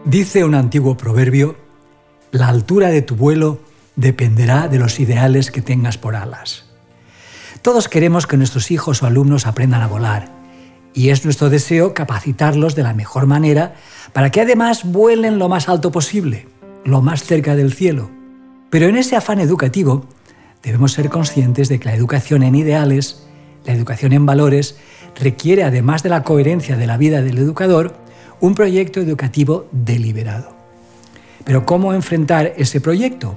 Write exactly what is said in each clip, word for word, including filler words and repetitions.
Dice un antiguo proverbio: la altura de tu vuelo dependerá de los ideales que tengas por alas. Todos queremos que nuestros hijos o alumnos aprendan a volar, y es nuestro deseo capacitarlos de la mejor manera para que además vuelen lo más alto posible, lo más cerca del cielo. Pero en ese afán educativo debemos ser conscientes de que la educación en ideales, la educación en valores, requiere, además de la coherencia de la vida del educador, un proyecto educativo deliberado. Pero ¿cómo enfrentar ese proyecto?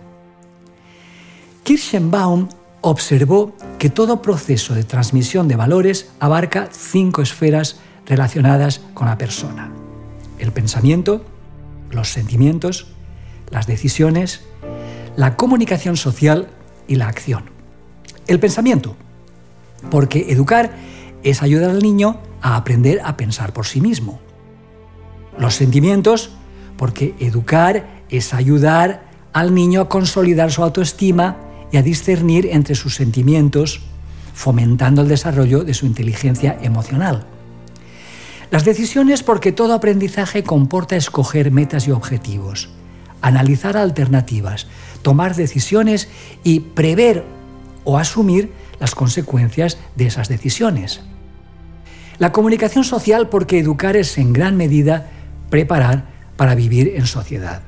Kirschenbaum observó que todo proceso de transmisión de valores abarca cinco esferas relacionadas con la persona: el pensamiento, los sentimientos, las decisiones, la comunicación social y la acción. El pensamiento, porque educar es ayudar al niño a aprender a pensar por sí mismo. Los sentimientos, porque educar es ayudar al niño a consolidar su autoestima y a discernir entre sus sentimientos, fomentando el desarrollo de su inteligencia emocional. Las decisiones, porque todo aprendizaje comporta escoger metas y objetivos, analizar alternativas, tomar decisiones y prever o asumir las consecuencias de esas decisiones. La comunicación social, porque educar es en gran medida preparar para vivir en sociedad.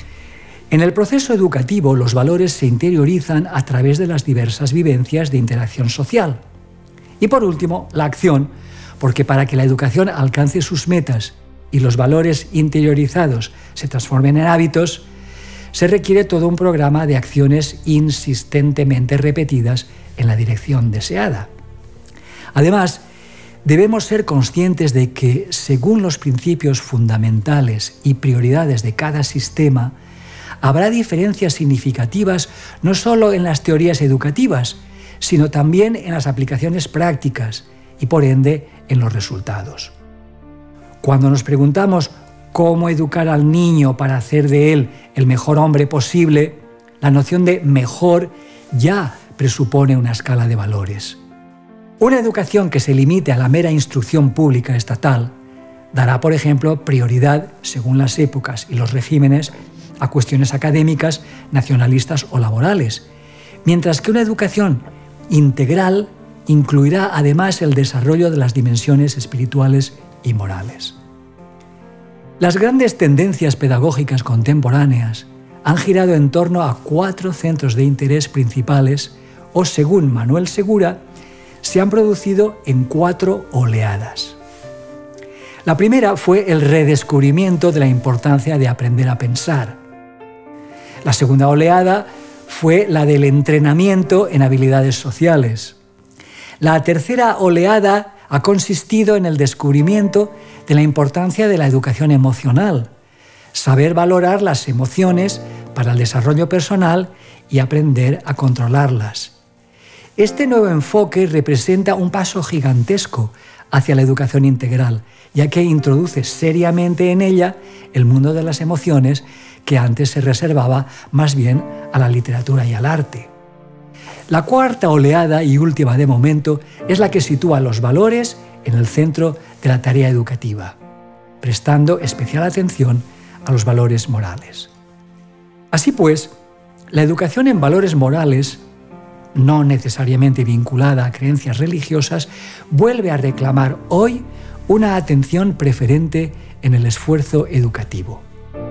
En el proceso educativo, los valores se interiorizan a través de las diversas vivencias de interacción social. Y por último, la acción, porque para que la educación alcance sus metas y los valores interiorizados se transformen en hábitos, se requiere todo un programa de acciones insistentemente repetidas en la dirección deseada. Además, debemos ser conscientes de que, según los principios fundamentales y prioridades de cada sistema, habrá diferencias significativas no solo en las teorías educativas, sino también en las aplicaciones prácticas y, por ende, en los resultados. Cuando nos preguntamos cómo educar al niño para hacer de él el mejor hombre posible, la noción de mejor ya presupone una escala de valores. Una educación que se limite a la mera instrucción pública estatal dará, por ejemplo, prioridad, según las épocas y los regímenes, a cuestiones académicas, nacionalistas o laborales, mientras que una educación integral incluirá además el desarrollo de las dimensiones espirituales y morales. Las grandes tendencias pedagógicas contemporáneas han girado en torno a cuatro centros de interés principales o, según Manuel Segura, se han producido en cuatro oleadas. La primera fue el redescubrimiento de la importancia de aprender a pensar. La segunda oleada fue la del entrenamiento en habilidades sociales. La tercera oleada ha consistido en el descubrimiento de la importancia de la educación emocional, saber valorar las emociones para el desarrollo personal y aprender a controlarlas. Este nuevo enfoque representa un paso gigantesco hacia la educación integral, ya que introduce seriamente en ella el mundo de las emociones que antes se reservaba más bien a la literatura y al arte. La cuarta oleada y última de momento es la que sitúa los valores en el centro de la tarea educativa, prestando especial atención a los valores morales. Así pues, la educación en valores morales, no necesariamente vinculada a creencias religiosas, vuelve a reclamar hoy una atención preferente en el esfuerzo educativo.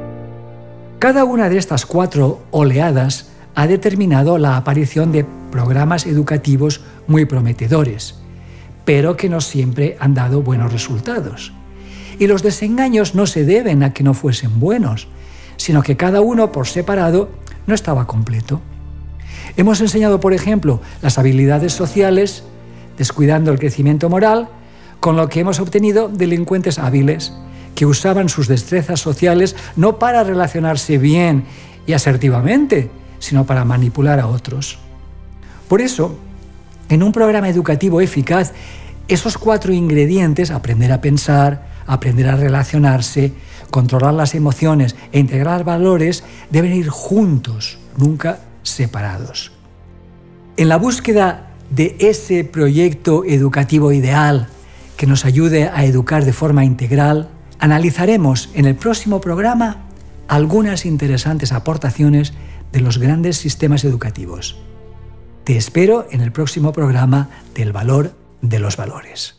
Cada una de estas cuatro oleadas ha determinado la aparición de programas educativos muy prometedores, pero que no siempre han dado buenos resultados. Y los desengaños no se deben a que no fuesen buenos, sino que cada uno por separado no estaba completo. Hemos enseñado, por ejemplo, las habilidades sociales, descuidando el crecimiento moral, con lo que hemos obtenido delincuentes hábiles, que usaban sus destrezas sociales no para relacionarse bien y asertivamente, sino para manipular a otros. Por eso, en un programa educativo eficaz, esos cuatro ingredientes, aprender a pensar, aprender a relacionarse, controlar las emociones e integrar valores, deben ir juntos, nunca separados. En la búsqueda de ese proyecto educativo ideal que nos ayude a educar de forma integral, Analizaremos en el próximo programa algunas interesantes aportaciones de los grandes sistemas educativos. Te espero en el próximo programa del valor de los valores.